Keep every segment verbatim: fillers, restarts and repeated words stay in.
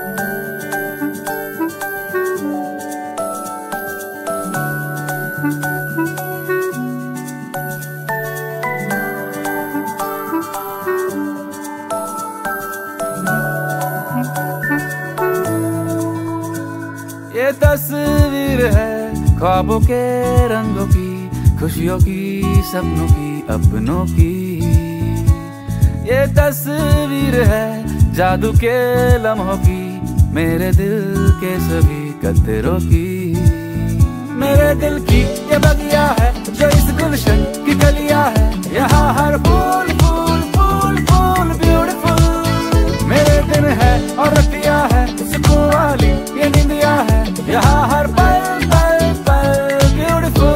ये तस्वीर है ख्वाबों के रंगों की, खुशियों की, सपनों की, अपनों की। ये तस्वीर है जादू के लम्हों की, मेरे दिल के सभी कतरों की। मेरे दिल की ये बगिया है जो इस गुलशन की कलियां है, यहाँ हर फूल फूल फूल फूल ब्यूटीफुल। मेरे दिन है और रतिया है सुकून वाली ये नींदिया है, यहाँ हर पल पल पल ब्यूटीफुल।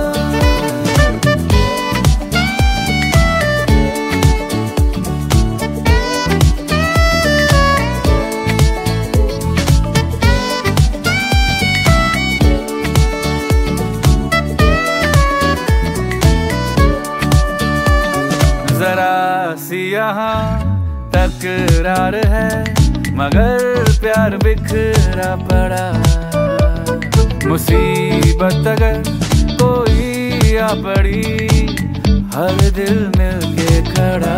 जरा सी यहाँ तकरार है, मगर प्यार बिखरा पड़ा। मुसीबत अगर कोई आ पड़ी, हर दिल मिलके खड़ा।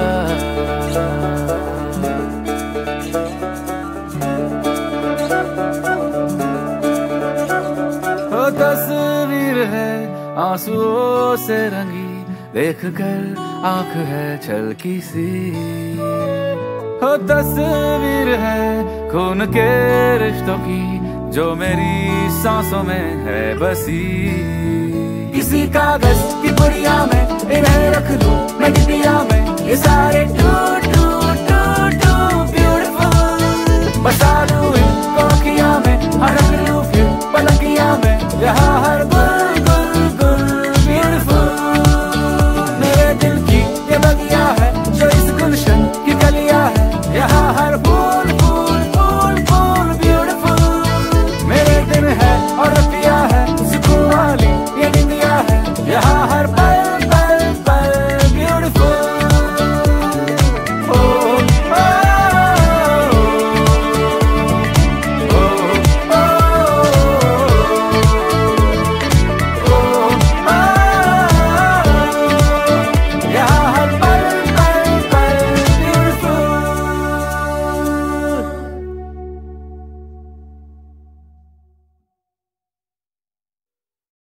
वो तस्वीर है आंसुओं से रंगी, देख कर आंख है छलकी सी। हो तस्वीर है खून के रिश्तों की, जो मेरी सांसों में है बसी। किसी कागज की पुड़िया में इन्हें रख लूं मैं डिबिया में, ये सारे टूट